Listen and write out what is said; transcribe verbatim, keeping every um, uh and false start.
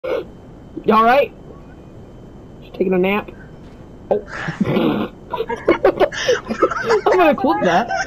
You alright? Just taking a nap? Oh. I'm gonna clip that.